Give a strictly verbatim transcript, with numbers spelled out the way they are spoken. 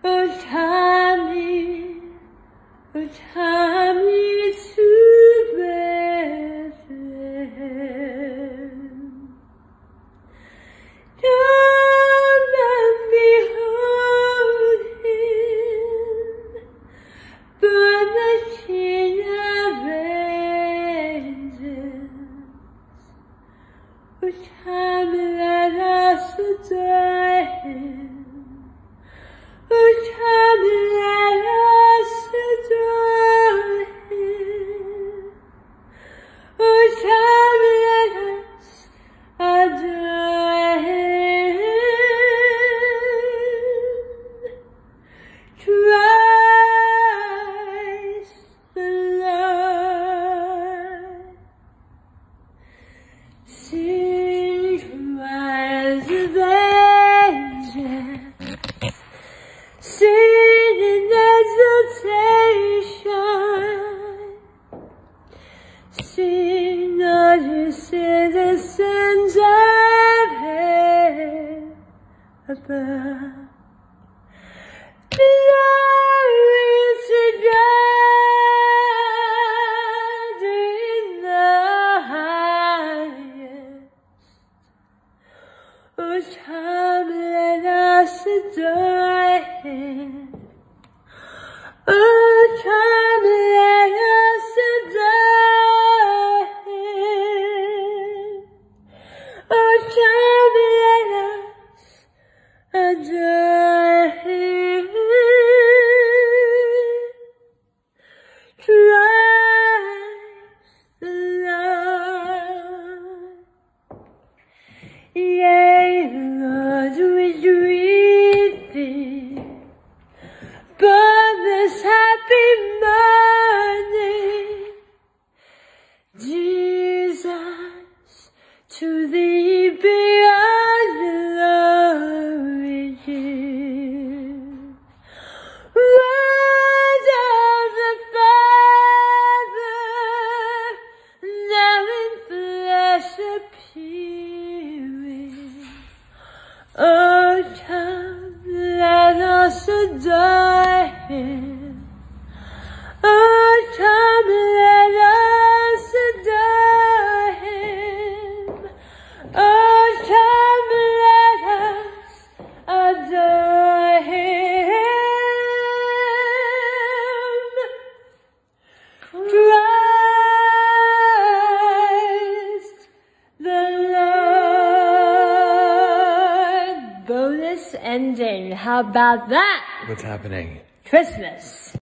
Oh, tie me, oh, tie me to Bethlehem. Come and behold him, born the King of angels. Oh, come, let us adore him. Oh, come, let us adore him. Oh, come, let us adore him. Christ the Lord. Sing choirs of angels, sing in exultation, sing all you citizens of heaven above. Glory to God in the highest. Oh, come, let us adore him. Oh, come, let us adore him. Oh, come, let us adore him. Christ the Lord. Yea, Lord, we greet thee, born this happy morning. Jesus, to thee be all glory due. Word of the Father, now in flesh appearing. Oh, come, let us adore him. Oh, come, let us adore him. Oh, come, let us adore him. Christ the Lord. Bonus ending. How about that? What's happening? Christmas.